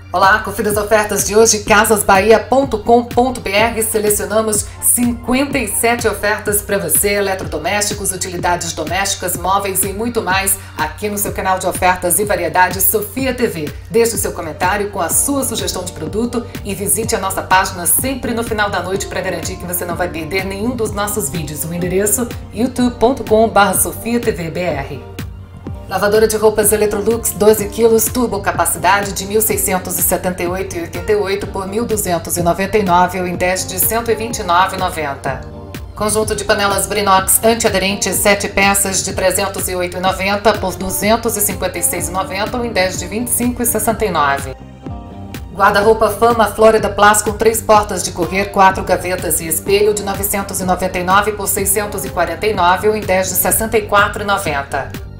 Olá, confira as ofertas de hoje, casasbahia.com.br. Selecionamos 57 ofertas para você, eletrodomésticos, utilidades domésticas, móveis e muito mais aqui no seu canal de ofertas e variedades Sofia TV. Deixe o seu comentário com a sua sugestão de produto e visite a nossa página sempre no final da noite para garantir que você não vai perder nenhum dos nossos vídeos. O endereço youtube.com/sofiatvbr. Lavadora de roupas Electrolux 12 kg, turbo capacidade de R$ 1.678,88 por R$ 1.299 ou em 10 de R$ 129,90. Conjunto de panelas Brinox antiaderentes 7 peças de R$ 308,90 por R$ 256,90 ou em 10 de R$ 25,69. Guarda-roupa Fama Florida Plus com 3 portas de correr, 4 gavetas e espelho de R$ 999 por R$ 649 ou em 10 de R$ 64,90.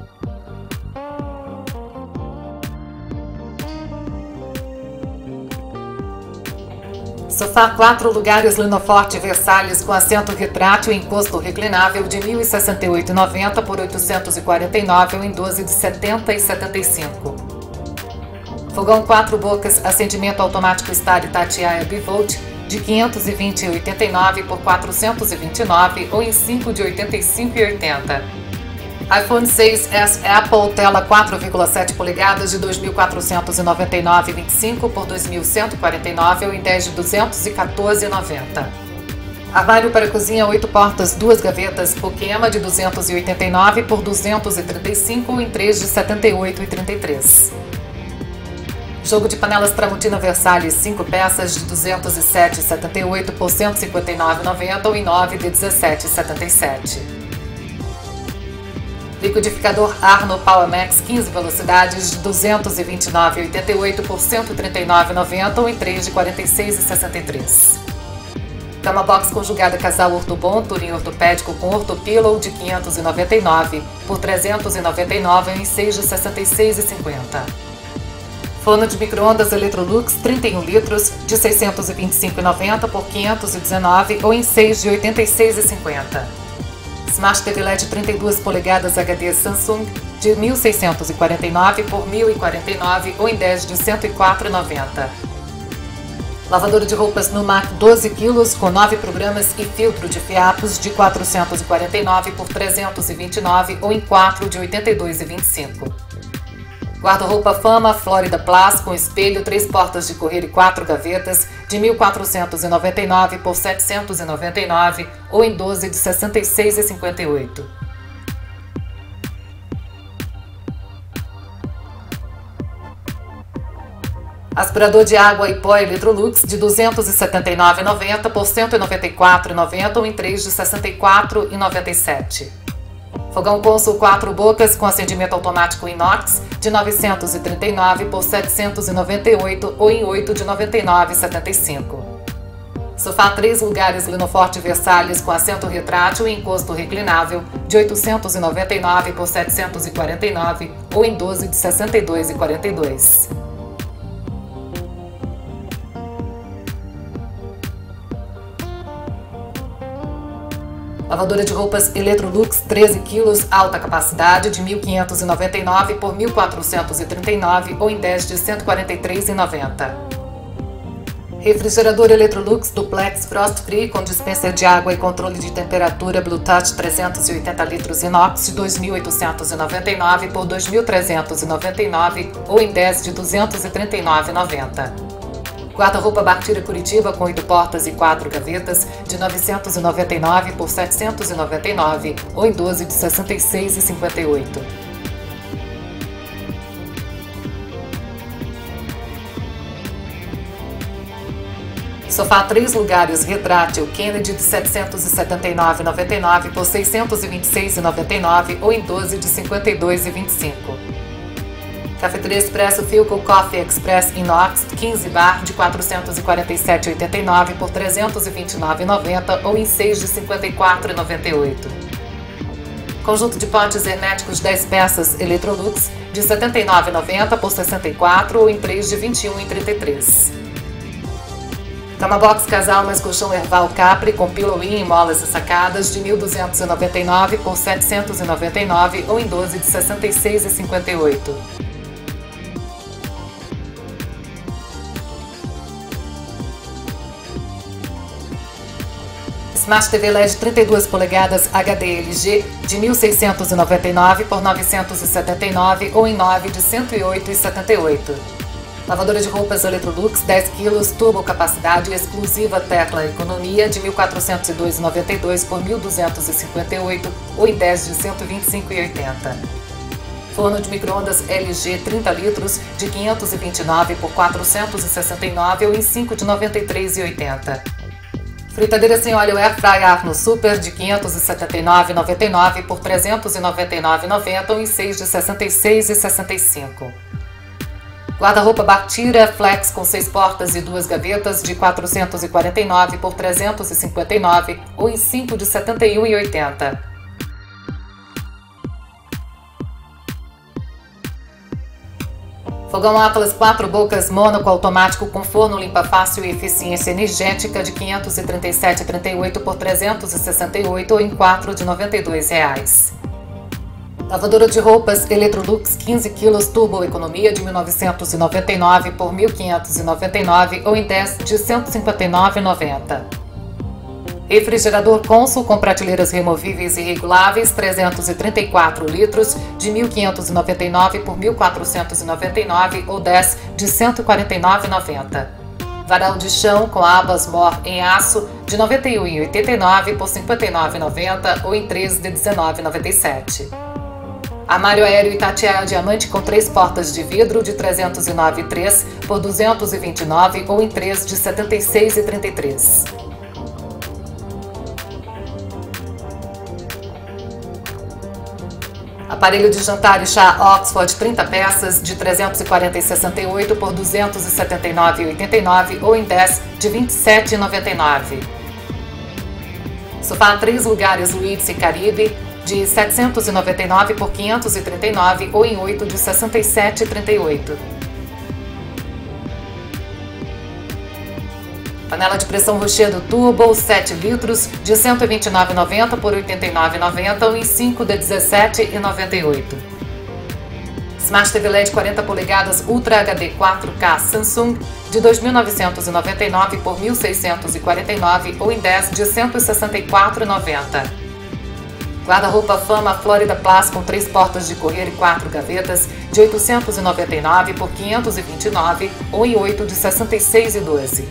Sofá 4 lugares Linoforte Versalhes com assento retrátil e encosto reclinável de R$ 1.068,90 por R$ 849 ou em 12 de R$ 70,75. Fogão 4 bocas, acendimento automático Star Tatiaia Bivolt de R$ 520,89 por R$ 429 ou em 5 de R$ 85,80. iPhone 6s Apple, tela 4,7 polegadas de R$ 2.499,25 por R$ 2.149 ou em 10 de R$ 214,90. Armário para cozinha 8 portas, 2 gavetas Pokema de R$ 289 por R$ 235 ou em 3 de R$ 78,33. Jogo de panelas Tramontina Versalhes 5 peças de R$ 207,78 por R$ 159,90 ou em 9 de R$ 17,77. Liquidificador Arno PowerMax 15 velocidades de R$ 229,88 por R$ 139,90 ou em 3 de R$ 46,63. Cama box conjugada casal Ortobon Turim ortopédico com ortopillow de R$ 599 por R$ 399 ou em 6 de R$ 66,50. Forno de micro-ondas Electrolux 31 litros de R$ 625,90 por R$ 519 ou em 6 de R$ 86,50. Smart TV LED 32 polegadas HD Samsung de R$ 1.649 por R$ 1.049 ou em 10 de R$ 104,90. Lavadora de roupas Numac 12 kg com 9 programas e filtro de fiapos de R$ 449 por R$ 329 ou em 4 de R$ 82,25. Guarda-roupa Fama Florida Plus com espelho, 3 portas de correr e 4 gavetas de R$ 1.499 por R$ 799 ou em 12 de R$ 66,58. Aspirador de água e pó Electrolux de R$ 279,90 por R$ 194,90 ou em 3 de R$ 64,97. Fogão Consul 4 bocas com acendimento automático inox de R$ 939 por R$ 798 ou em 8 de R$ 99,75. Sofá 3 lugares Linoforte Versalhes com assento retrátil e encosto reclinável de R$ 899 por R$ 749 ou em 12 de R$ 62,42. Lavadora de roupas Electrolux 13 kg, alta capacidade de R$ 1.599 por R$ 1.439 ou em 10 de R$ 143,90. Refrigerador Electrolux Duplex Frost Free com dispenser de água e controle de temperatura Bluetooth 380 litros inox de R$ 2.899 por R$ 2.399 ou em 10 de R$ 239,90. Guarda-roupa Bartira Curitiba com 8 portas e 4 gavetas de R$ 999 por R$ 799 ou em 12 de R$ 66,58. Sofá 3 lugares retrátil Kennedy de R$ 779,99 por R$ 626,99 ou em 12 de R$ 52,25. Cafeteria Expresso Philco Coffee Express Inox 15 bar de R$ 447,89 por R$ 329,90 ou em 6 de R$ 54,98. Conjunto de potes herméticos 10 peças Electrolux de R$ 79,90 por R$ 64 ou em 3 de R$ 21,33. Cama box casal mais colchão Erval Capri com pillow-in e molas sacadas de R$ 1.299 por R$ 799 ou em 12 de R$ 66,58. Smart TV LED 32 polegadas HD LG de 1.699 por 979 ou em 9 de 108,78. Lavadora de roupas Electrolux 10 kg turbo capacidade exclusiva tecla economia de 1.402,92 por 1.258 ou em 10 de 125,80. Forno de micro-ondas LG 30 litros de 529 por 469 ou em 5 de 93,80. Fritadeira sem óleo Air Fryer Arno Super de 579,99 por 399,90 ou em 6 de 66,65. Guarda-roupa Bartira Flex com 6 portas e 2 gavetas de 449 por 359 ou em 5 de 71,80. Fogão Atlas 4 bocas mônaco automático com forno limpa fácil e eficiência energética de 537,38 por 368 ou em 4 de R$ 92,00. Lavadora de roupas Electrolux 15 kg turbo economia de 1.999 por 1.599 ou em 10 de R$ 159,90. Refrigerador Consul com prateleiras removíveis e reguláveis 334 litros de 1.599 por 1.499 ou 10 de R$ 149,90. Varal de chão com abas MOR em aço de R$ 91,89 por R$ 59,90 ou em 13 de R$ 19,97. Armário aéreo Itatiaia Diamante com 3 portas de vidro de 309,3 por 229 ou em 3 de R$ 76,33. Aparelho de jantar e chá Oxford 30 peças de 340,68 por 279,89 ou em 10 de R$ 27,99. Sofá 3 lugares Luiz e Caribe de 799 por 539 ou em 8 de R$ 67,38. Panela de pressão Rochedo Turbo 7 litros de 129,90 por 89,90 ou em 5 de R$ 17,98. Smart TV LED 40 polegadas Ultra HD 4K Samsung de 2.999 por 1.649 ou em 10 de R$ 164,90. Guarda-roupa Fama Florida Plus com 3 portas de correr e 4 gavetas de 899 por 529 ou em 8 de R$ 66,12.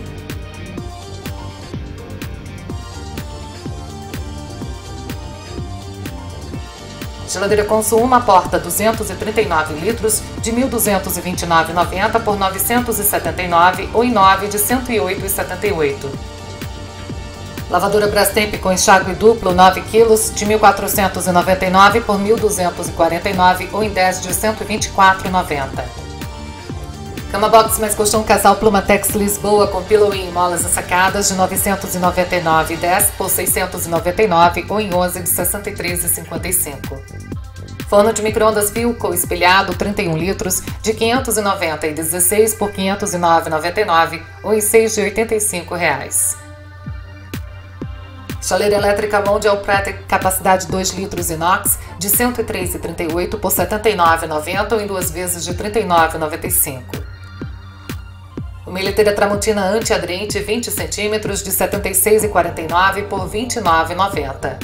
Geladeira Consul uma porta 239 litros de 1.229,90 por 979 ou em 9 de R$ 108,78. Lavadora Brastemp com enxágue duplo 9 kg de 1.499 por 1.249 ou em 10 de R$ 124,90. Cama box mais colchão casal Plumatex Lisboa com pillow-in e molas assacadas de 999,10 por 699 ou em 11 de R$ 63,55. Forno de micro-ondas Philco espelhado 31 litros de 590,16 por 509,99 ou em 6 de R$ 85,00. Chaleira elétrica Mondial Pratt capacidade 2 litros inox de 103,38 por 79,90 ou em 2 vezes de R$ 39,95. Umeleteira Tramontina antiaderente 20 cm de 76,49 por R$ 29,90.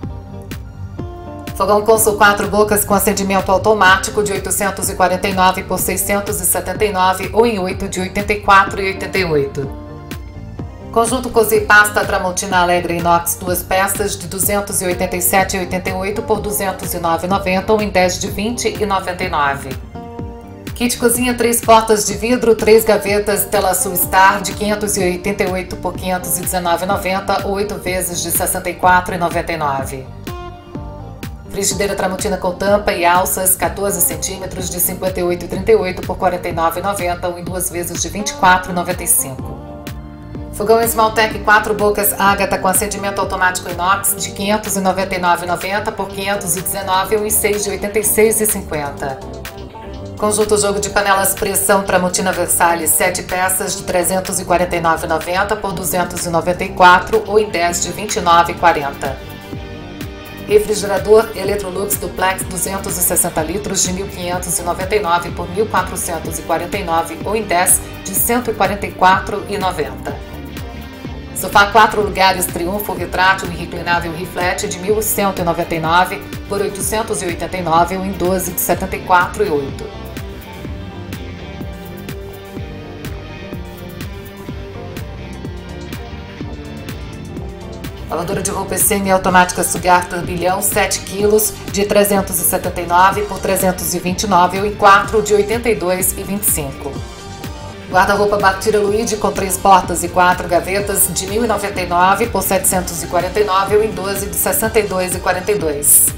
Fogão Consul 4 bocas com acendimento automático de 849 por 679 ou em 8 de R$ 84,88. Conjunto Cozi Pasta Tramontina Alegre Inox 2 peças de 287,88 por 209,90 ou em 10 de R$ 20,99. Kit cozinha 3 portas de vidro, 3 gavetas Telasul Star de 588 por 519,90 ou 8 vezes de R$ 64,99. Frigideira Tramontina com tampa e alças 14 cm de 58,38 por 49,90 ou em 2 vezes de R$ 24,95. Fogão Esmaltec 4 bocas Ágata com acendimento automático inox de 599,90 por 519 ou em 6 de R$ 86,50. Conjunto jogo de panelas pressão Tramontina Versalhes 7 peças de 349,90 por 294 ou em 10 de R$ 29,40. Refrigerador Electrolux Duplex 260 litros de 1.599 por 1.449 ou em 10 de R$ 144,90. Sofá 4 lugares Triunfo retrátil e reclinável Reflete de 1.199 por 889 em 12 de 74,8. Lavadora de roupa semi-automática Sugar Turbilhão 7 kg de 379 por 329 em 4 de 82,25. Guarda-roupa Bartira Luigi com 3 portas e 4 gavetas de 1.099 por 749 em 12 de 62,42.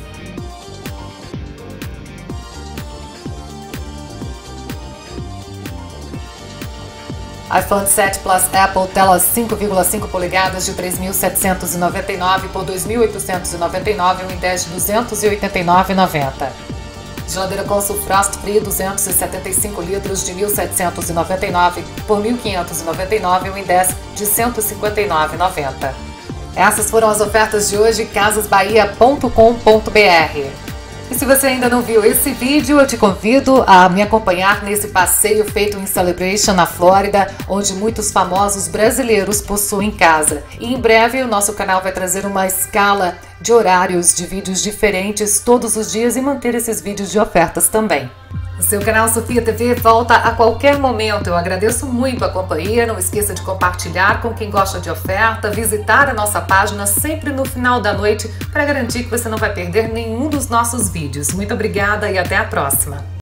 iPhone 7 Plus Apple tela 5,5 polegadas de 3.799 por 2.899 em 10 de 289,90. Geladeira Consul Frost Free 275 litros de 1.799 por 1.599 em 10 de 159,90. Essas foram as ofertas de hoje, casasbahia.com.br. E se você ainda não viu esse vídeo, eu te convido a me acompanhar nesse passeio feito em Celebration, na Flórida, onde muitos famosos brasileiros possuem casa. E em breve o nosso canal vai trazer uma escala de horários de vídeos diferentes todos os dias e manter esses vídeos de ofertas também. O seu canal Sofia TV volta a qualquer momento. Eu agradeço muito a companhia. Não esqueça de compartilhar com quem gosta de oferta, visitar a nossa página sempre no final da noite para garantir que você não vai perder nenhum dos nossos vídeos. Muito obrigada e até a próxima!